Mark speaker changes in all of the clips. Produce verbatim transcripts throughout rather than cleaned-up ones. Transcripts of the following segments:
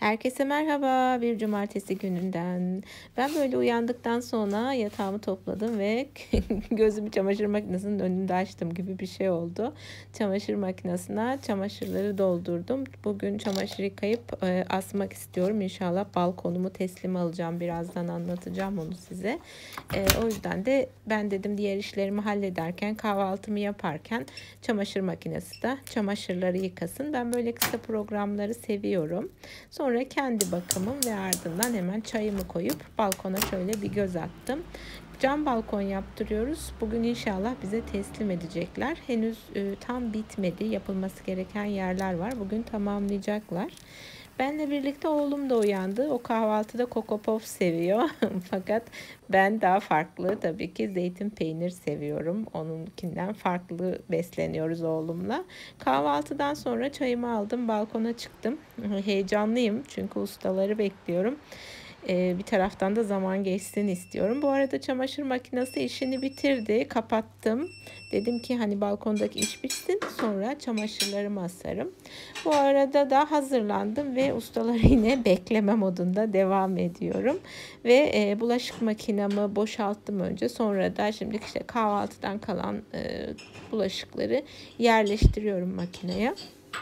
Speaker 1: Herkese merhaba bir cumartesi gününden. Ben böyle uyandıktan sonra yatağımı topladım ve gözümü çamaşır makinesinin önünde açtım gibi bir şey oldu. Çamaşır makinesine çamaşırları doldurdum. Bugün çamaşır yıkayıp e, asmak istiyorum. İnşallah balkonumu teslim alacağım. Birazdan anlatacağım onu size. E, o yüzden de ben dedim diğer işlerimi hallederken, kahvaltımı yaparken çamaşır makinesi de çamaşırları yıkasın. Ben böyle kısa programları seviyorum. Sonra kendi bakımım ve ardından hemen çayımı koyup balkona şöyle bir göz attım. Cam balkon yaptırıyoruz. Bugün inşallah bize teslim edecekler. Henüz e, tam bitmedi. Yapılması gereken yerler var. Bugün tamamlayacaklar. Benle birlikte oğlum da uyandı. O kahvaltıda Coco Puff seviyor. Fakat ben daha farklı tabii ki zeytin peynir seviyorum. Onunkinden farklı besleniyoruz oğlumla. Kahvaltıdan sonra çayımı aldım, balkona çıktım. Heyecanlıyım çünkü ustaları bekliyorum. Ee, bir taraftan da zaman geçsin istiyorum. Bu arada çamaşır makinesi işini bitirdi. Kapattım. Dedim ki hani balkondaki iş bitsin, sonra çamaşırlarımı asarım. Bu arada da hazırlandım ve ustaları yine bekleme modunda devam ediyorum. Ve e, bulaşık makinamı boşalttım önce. Sonra da şimdi işte kahvaltıdan kalan e, bulaşıkları yerleştiriyorum makineye.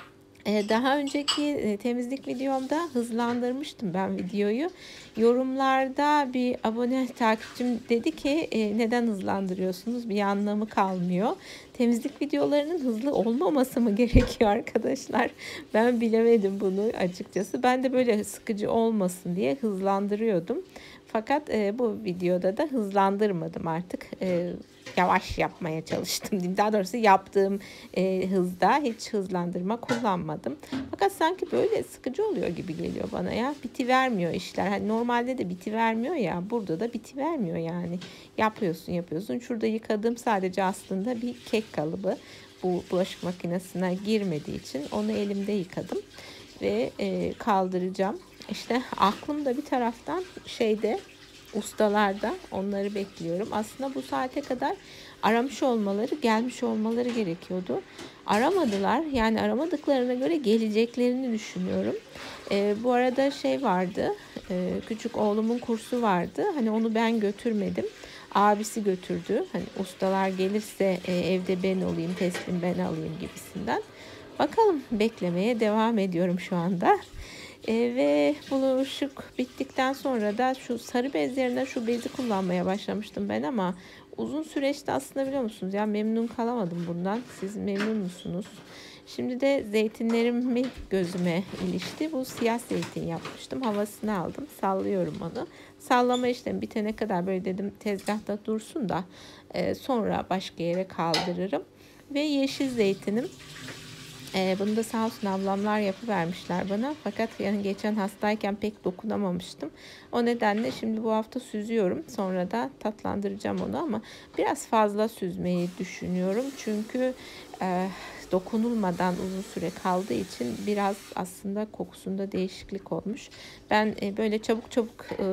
Speaker 1: Daha önceki temizlik videomda hızlandırmıştım ben videoyu. Yorumlarda bir abone takipçim dedi ki neden hızlandırıyorsunuz? Bir anlamı kalmıyor. Temizlik videolarının hızlı olmaması mı gerekiyor arkadaşlar? Ben bilemedim bunu açıkçası. Ben de böyle sıkıcı olmasın diye hızlandırıyordum. Fakat e, bu videoda da hızlandırmadım artık. E, yavaş yapmaya çalıştım diyeyim. Daha doğrusu yaptığım e, hızda hiç hızlandırma kullanmadım. Fakat sanki böyle sıkıcı oluyor gibi geliyor bana ya. Biti vermiyor işler. Hani normalde de biti vermiyor ya. Burada da biti vermiyor yani. Yapıyorsun yapıyorsun. Şurada yıkadığım sadece aslında bir kek kalıbı. Bu bulaşık makinesine girmediği için onu elimde yıkadım. Ve e, kaldıracağım. İşte aklım da bir taraftan şeyde, ustalarda, onları bekliyorum. Aslında bu saate kadar aramış olmaları, gelmiş olmaları gerekiyordu. Aramadılar. Yani aramadıklarına göre geleceklerini düşünüyorum. E, bu arada şey vardı, e, küçük oğlumun kursu vardı. Hani onu ben götürmedim. Abisi götürdü. Hani ustalar gelirse e, evde ben olayım, teslim ben alayım gibisinden. Bakalım, beklemeye devam ediyorum şu anda. E, ve bulaşık bittikten sonra da şu sarı bez yerine şu bezi kullanmaya başlamıştım ben ama uzun süreçte aslında biliyor musunuz ya memnun kalamadım bundan. Siz memnun musunuz? Şimdi de zeytinlerimi gözüme ilişti. Bu siyah zeytin yapmıştım. Havasını aldım. Sallıyorum onu. Sallama işlemi bitene kadar böyle dedim tezgahta dursun da e, sonra başka yere kaldırırım. Ve yeşil zeytinim. Ee, bunu da sağ olsun ablamlar yapıvermişler bana. Fakat yani geçen hastayken pek dokunamamıştım. O nedenle şimdi bu hafta süzüyorum. Sonra da tatlandıracağım onu ama biraz fazla süzmeyi düşünüyorum. Çünkü e, dokunulmadan uzun süre kaldığı için biraz aslında kokusunda değişiklik olmuş. Ben e, böyle çabuk çabuk e,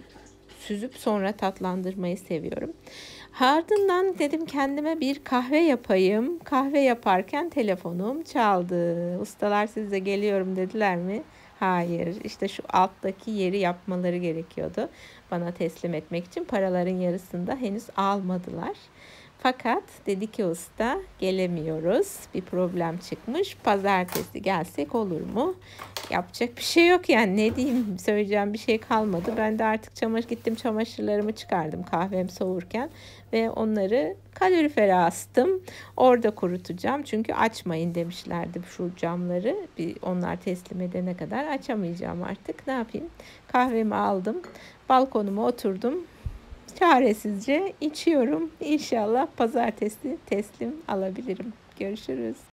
Speaker 1: süzüp sonra tatlandırmayı seviyorum. Ardından dedim kendime bir kahve yapayım. Kahve yaparken telefonum çaldı. Ustalar size geliyorum dediler mi? Hayır. İşte şu alttaki yeri yapmaları gerekiyordu. Bana teslim etmek için paraların yarısını da henüz almadılar. Fakat dedi ki usta gelemiyoruz. Bir problem çıkmış. Pazartesi gelsek olur mu? Yapacak bir şey yok yani, ne diyeyim, söyleyeceğim bir şey kalmadı. Ben de artık çamaşır gittim, çamaşırlarımı çıkardım kahvem soğurken ve onları kalorifere astım. Orada kurutacağım çünkü açmayın demişlerdi şu camları. Bir onlar teslim edene kadar açamayacağım artık. Ne yapayım? Kahvemi aldım. Balkonuma oturdum. Çaresizce içiyorum. İnşallah pazartesi teslim alabilirim. Görüşürüz.